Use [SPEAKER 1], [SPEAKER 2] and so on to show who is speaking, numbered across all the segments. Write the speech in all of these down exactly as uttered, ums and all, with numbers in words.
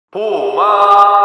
[SPEAKER 1] 보호막.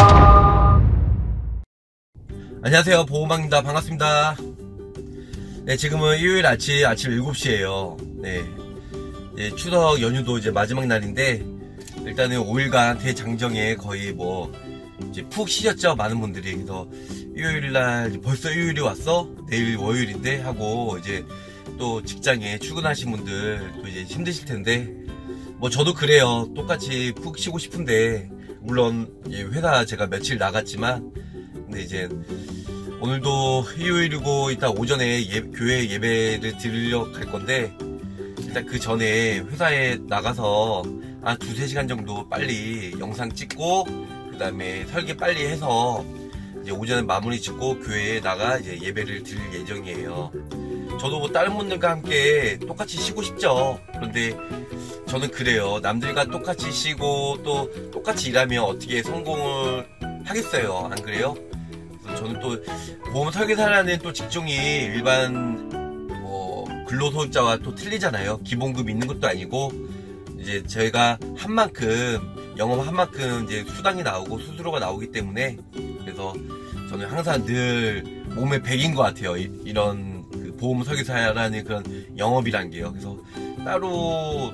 [SPEAKER 2] 안녕하세요, 보호막입니다. 반갑습니다. 네, 지금은 일요일 아침 아침 일곱 시에요 네, 예, 추석 연휴도 이제 마지막 날인데 일단은 오 일간 대장정에 거의 뭐 이제 푹 쉬셨죠, 많은 분들이. 그래서 일요일날 벌써 일요일이 왔어? 내일 월요일인데 하고 이제 또 직장에 출근하신 분들 또 이제 힘드실 텐데 뭐 저도 그래요. 똑같이 푹 쉬고 싶은데 물론 회사 제가 며칠 나갔지만 근데 이제 오늘도 일요일이고 이따 오전에 예, 교회 예배를 드리러 갈 건데 일단 그 전에 회사에 나가서 한 두세 시간 정도 빨리 영상 찍고 그 다음에 설계 빨리 해서 이제 오전에 마무리 짓고 교회에 나가 이제 예배를 드릴 예정이에요. 저도 뭐 다른 분들과 함께 똑같이 쉬고 싶죠. 그런데 저는 그래요. 남들과 똑같이 쉬고 또 똑같이 일하면 어떻게 성공을 하겠어요, 안 그래요? 그래서 저는 또 보험 설계사라는 또 직종이 일반 뭐 근로소득자와 또 틀리잖아요. 기본급 있는 것도 아니고 이제 저희가 한 만큼 영업한 만큼 이제 수당이 나오고 수수료가 나오기 때문에 그래서 저는 항상 늘 몸에 백인 것 같아요. 이, 이런 그 보험 설계사라는 그런 영업이란 게요. 그래서 따로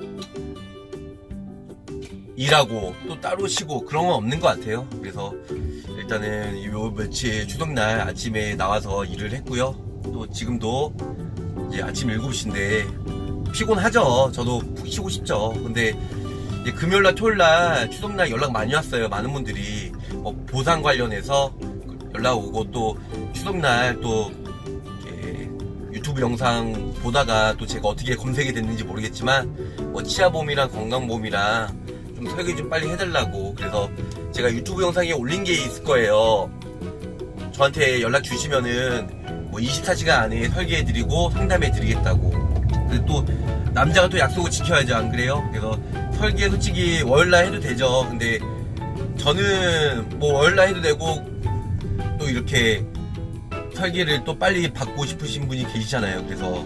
[SPEAKER 2] 일하고 또 따로 쉬고 그런 건 없는 것 같아요. 그래서 일단은 요 며칠 추석날 아침에 나와서 일을 했고요. 또 지금도 이제 아침 일곱 시인데 피곤하죠. 저도 푹 쉬고 싶죠. 근데 이제 금요일날 토요일날 추석날 연락 많이 왔어요. 많은 분들이 뭐 보상 관련해서 연락 오고 또 추석날 또 유튜브 영상 보다가 또 제가 어떻게 검색이 됐는지 모르겠지만 뭐 치아보험이랑 건강보험이랑 좀 설계 좀 빨리 해달라고. 그래서 제가 유튜브 영상에 올린 게 있을 거예요. 저한테 연락 주시면은 뭐 이십사 시간 안에 설계해드리고 상담해드리겠다고. 근데 또 남자가 또 약속을 지켜야죠, 안 그래요? 그래서 설계 솔직히 월요일날 해도 되죠. 근데 저는 뭐 월요일날 해도 되고 또 이렇게 설계를 또 빨리 받고 싶으신 분이 계시잖아요. 그래서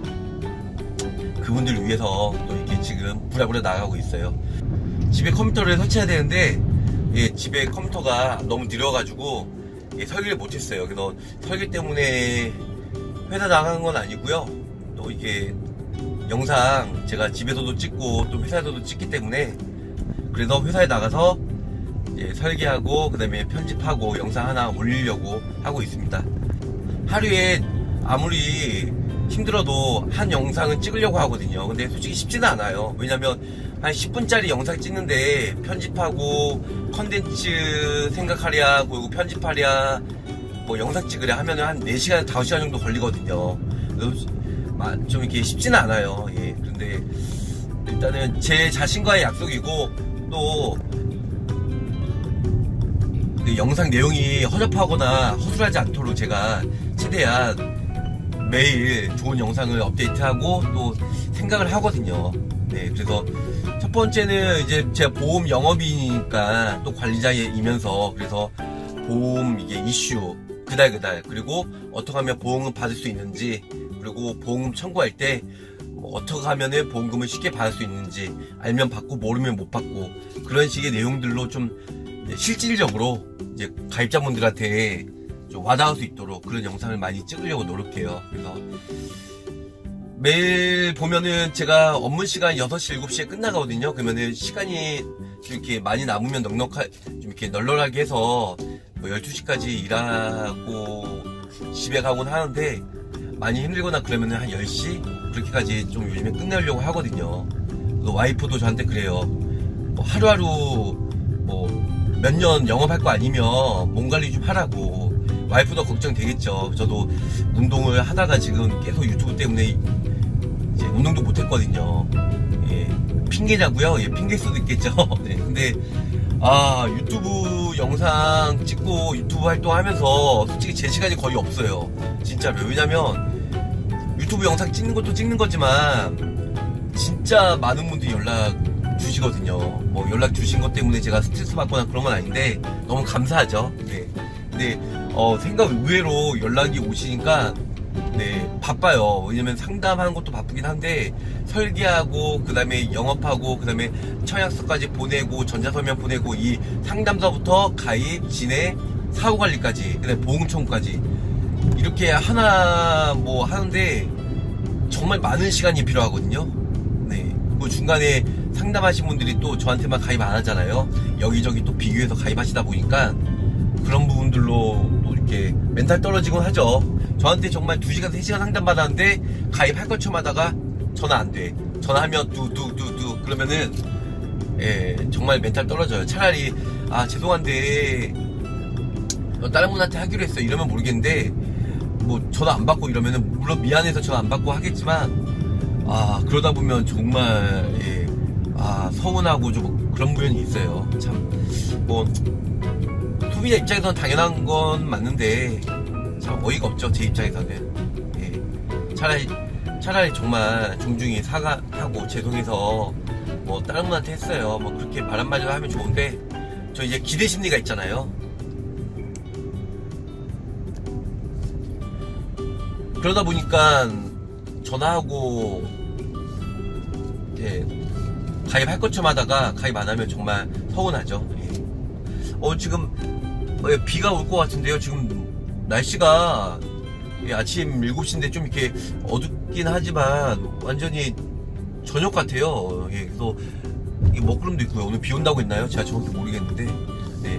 [SPEAKER 2] 그분들을 위해서 또 이렇게 지금 부랴부랴 나가고 있어요. 집에 컴퓨터를 설치해야 되는데 예, 집에 컴퓨터가 너무 느려가지고 예, 설계를 못했어요. 그래서 설계 때문에 회사 나간 건 아니고요. 또 이게 영상 제가 집에서도 찍고 또 회사에서도 찍기 때문에 그래서 회사에 나가서 예, 설계하고 그 다음에 편집하고 영상 하나 올리려고 하고 있습니다. 하루에 아무리 힘들어도 한 영상은 찍으려고 하거든요. 근데 솔직히 쉽지는 않아요. 왜냐면 한 십 분짜리 영상 찍는데 편집하고 컨텐츠 생각하랴 그리고 편집하랴 뭐 영상 찍으랴 하면은 한 네 시간 다섯 시간 정도 걸리거든요. 그래서 좀 이렇게 쉽지는 않아요. 예. 그런데 일단은 제 자신과의 약속이고 또 그 영상 내용이 허접하거나 허술하지 않도록 제가 최대한 매일 좋은 영상을 업데이트하고 또 생각을 하거든요. 네, 그래서 첫 번째는 이제 제가 보험 영업이니까 또 관리자이면서 그래서 보험 이게 이슈 그달그달 그리고 어떻게 하면 보험금 받을 수 있는지 그리고 보험금 청구할 때 뭐 어떻게 하면은 보험금을 쉽게 받을 수 있는지 알면 받고 모르면 못 받고 그런 식의 내용들로 좀 실질적으로 이제 가입자분들한테 좀 와닿을 수 있도록 그런 영상을 많이 찍으려고 노력해요. 그래서 매일 보면은 제가 업무 시간 여섯 시, 일곱 시에 끝나거든요. 그러면은 시간이 이렇게 많이 남으면 넉넉하, 좀 이렇게 널널하게 해서 뭐 열두 시까지 일하고 집에 가곤 하는데 많이 힘들거나 그러면은 한 열 시? 그렇게까지 좀 요즘에 끝내려고 하거든요. 와이프도 저한테 그래요. 뭐 하루하루 뭐 몇 년 영업할 거 아니면 몸 관리 좀 하라고. 와이프도 걱정되겠죠. 저도 운동을 하다가 지금 계속 유튜브 때문에 이제 운동도 못했거든요. 예, 핑계냐고요? 예, 핑계일 수도 있겠죠. 네, 근데 아 유튜브 영상 찍고 유튜브 활동하면서 솔직히 제 시간이 거의 없어요. 진짜로. 왜냐면 유튜브 영상 찍는 것도 찍는 거지만 진짜 많은 분들이 연락 주시거든요. 뭐 연락 주신 것 때문에 제가 스트레스 받거나 그런 건 아닌데 너무 감사하죠. 네. 근데 어, 생각 의외로 연락이 오시니까 네, 바빠요. 왜냐면 상담하는 것도 바쁘긴 한데 설계하고 그 다음에 영업하고 그 다음에 청약서까지 보내고 전자서면 보내고 이 상담서부터 가입, 진행, 사후관리까지 그 다음에 보험청구까지 이렇게 하나 뭐 하는데 정말 많은 시간이 필요하거든요. 네, 그 중간에 상담하신 분들이 또 저한테만 가입 안 하잖아요. 여기저기 또 비교해서 가입하시다 보니까 그런 부분들로 또 이렇게 멘탈 떨어지곤 하죠. 저한테 정말 두 시간, 세 시간 상담 받았는데 가입할 것처럼 하다가 전화 안 돼. 전화하면 뚜뚜뚜뚜 그러면은 예, 정말 멘탈 떨어져요. 차라리 아 죄송한데 다른 분한테 하기로 했어 이러면 모르겠는데 뭐 전화 안 받고 이러면은 물론 미안해서 전화 안 받고 하겠지만 아 그러다 보면 정말 예, 아 서운하고 좀 그런 부분이 있어요. 참 뭐 소비자 입장에서는 당연한 건 맞는데 참 어이가 없죠. 제 입장에서는. 예. 차라리 차라리 정말 정중히 사과하고 죄송해서 뭐 다른 분한테 했어요. 뭐 그렇게 말 한마디로 하면 좋은데 저 이제 기대 심리가 있잖아요. 그러다 보니까 전화하고 예, 가입할 것처럼 하다가 가입 안 하면 정말 서운하죠. 예. 어 지금 어, 비가 올 것 같은데요. 지금 날씨가 예, 아침 일곱 시인데 좀 이렇게 어둡긴 하지만 완전히 저녁 같아요. 예, 그래서 이 먹구름도 있고요. 오늘 비 온다고 했나요? 제가 정확히 모르겠는데. 네.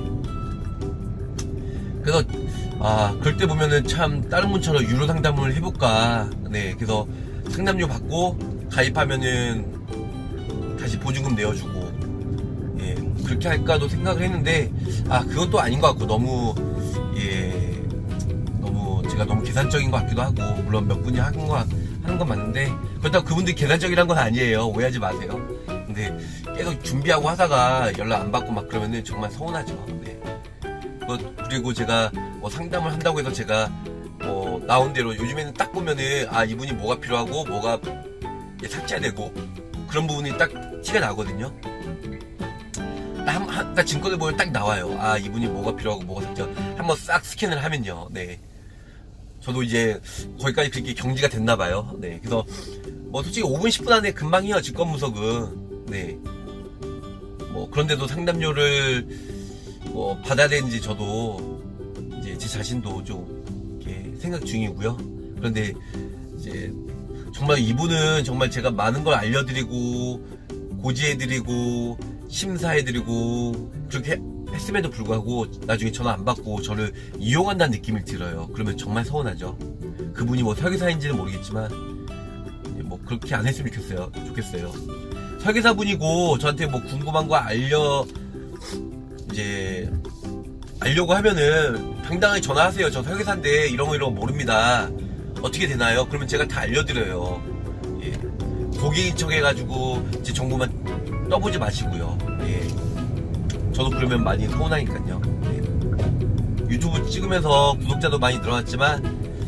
[SPEAKER 2] 그래서 아 그럴 때 보면은 참 다른 분처럼 유료 상담을 해볼까. 네, 그래서 상담료 받고 가입하면은 다시 보증금 내어주고. 예, 그렇게 할까도 생각을 했는데 아 그것도 아닌 것 같고 너무 예 너무 제가 너무 계산적인 것 같기도 하고 물론 몇 분이 하는 거 하는 건 맞는데 그렇다고 그분들이 계산적이란 건 아니에요. 오해하지 마세요. 근데 계속 준비하고 하다가 연락 안 받고 막 그러면은 정말 서운하죠. 네. 그리고 제가 뭐 상담을 한다고 해서 제가 뭐 나온 대로 요즘에는 딱 보면은 아 이분이 뭐가 필요하고 뭐가 삭제되고 그런 부분이 딱 티가 나거든요. 한, 한, 딱 증권을 보면 딱 나와요. 아 이분이 뭐가 필요하고 뭐가 삭제 한번 싹 스캔을 하면요. 네. 저도 이제 거기까지 그렇게 경지가 됐나봐요. 네. 그래서 뭐 솔직히 오 분 십 분 안에 금방 해요. 직권분석은. 네. 뭐 그런데도 상담료를 뭐 받아야 되는지 저도 이제 제 자신도 좀 이렇게 생각 중이고요. 그런데 이제 정말 이분은 정말 제가 많은 걸 알려드리고 고지해드리고 심사해드리고 그렇게 했음에도 불구하고 나중에 전화 안 받고 저를 이용한다는 느낌이 들어요. 그러면 정말 서운하죠. 그분이 뭐 설계사인지는 모르겠지만 뭐 그렇게 안 했으면 좋겠어요. 좋겠어요. 설계사분이고 저한테 뭐 궁금한 거 알려 이제 알려고 하면은 당당하게 전화하세요. 저 설계사인데 이런 거 이런 거 모릅니다. 어떻게 되나요? 그러면 제가 다 알려드려요. 예. 고객인 척 해가지고 제 정보만 떠보지 마시고요. 예. 저도 그러면 많이 서운하니까요. 예. 유튜브 찍으면서 구독자도 많이 늘어났지만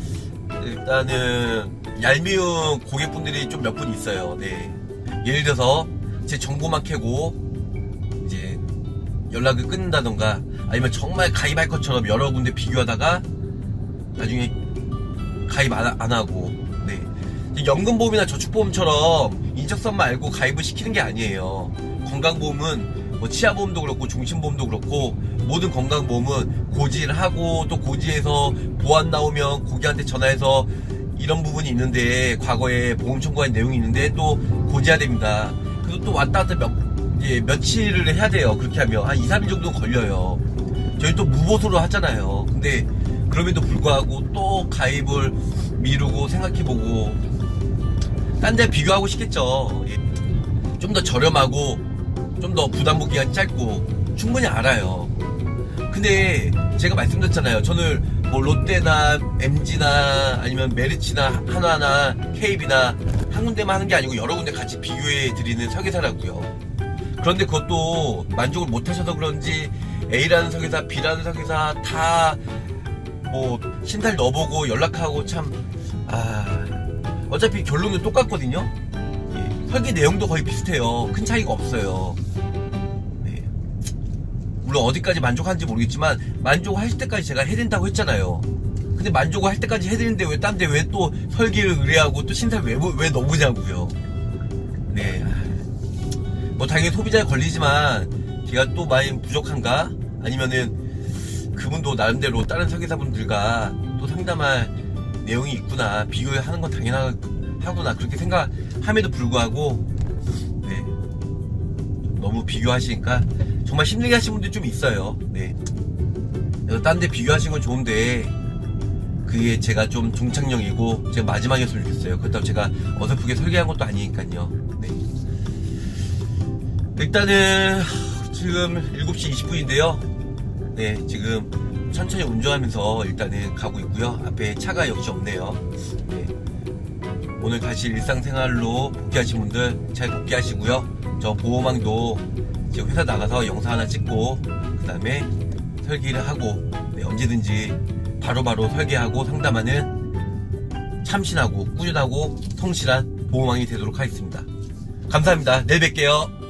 [SPEAKER 2] 일단은 얄미운 고객분들이 좀 몇 분 있어요. 네. 예를 들어서 제 정보만 캐고 이제 연락을 끊는다던가 아니면 정말 가입할 것처럼 여러 군데 비교하다가 나중에 가입 안, 안 하고 네. 연금보험이나 저축보험처럼 인적성만 알고 가입을 시키는 게 아니에요. 건강보험은 뭐 치아보험도 그렇고 종신보험도 그렇고 모든 건강보험은 고지를 하고 또 고지해서 보안 나오면 고객한테 전화해서 이런 부분이 있는데 과거에 보험 청구한 내용이 있는데 또 고지해야 됩니다. 그래서 또 왔다 갔다 몇, 예, 며칠을 해야 돼요. 그렇게 하면 한 이, 삼 일 정도 걸려요. 저희 또 무보수로 하잖아요. 근데 그럼에도 불구하고 또 가입을 미루고 생각해보고 딴 데 비교하고 싶겠죠. 예. 좀 더 저렴하고 좀 더 부담부 기간 짧고 충분히 알아요. 근데 제가 말씀드렸잖아요. 저는 뭐 롯데나 엠지나 아니면 메리츠나 한화나 케이비나 한 군데만 하는 게 아니고 여러 군데 같이 비교해 드리는 설계사라고요. 그런데 그것도 만족을 못 하셔서 그런지 A라는 설계사, B라는 설계사 다 뭐 신탈 넣어보고 연락하고 참 아 어차피 결론은 똑같거든요. 예, 설계 내용도 거의 비슷해요. 큰 차이가 없어요. 네. 물론 어디까지 만족하는지 모르겠지만 만족하실 때까지 제가 해야 된다고 했잖아요. 근데 근데 만족을 할 때까지 해드리는데 왜 딴 데 왜 또 설계를 의뢰하고 또 신사를 왜, 왜 넣으냐고요. 네. 뭐 당연히 소비자에 걸리지만 제가 또 많이 부족한가? 아니면은 그분도 나름대로 다른 설계사분들과 또 상담할 내용이 있구나, 비교하는 건 당연하구나 그렇게 생각함에도 불구하고 네, 너무 비교하시니까 정말 힘들게 하시는 분들이 좀 있어요. 네. 그래서 딴 데 비교하시는 건 좋은데 그게 제가 좀 중착령이고 제가 마지막이었으면 좋겠어요. 그렇다고 제가 어설프게 설계한 것도 아니니까요. 네. 일단은 지금 일곱 시 이십 분인데요 네, 지금 천천히 운전하면서 일단은 가고 있고요. 앞에 차가 역시 없네요. 네. 오늘 다시 일상생활로 복귀하신 분들 잘 복귀하시고요. 저 보호망도 지금 회사 나가서 영상 하나 찍고 그 다음에 설계를 하고 네, 언제든지 바로바로 바로 설계하고 상담하는 참신하고 꾸준하고 성실한 보호망이 되도록 하겠습니다. 감사합니다. 내일 뵐게요.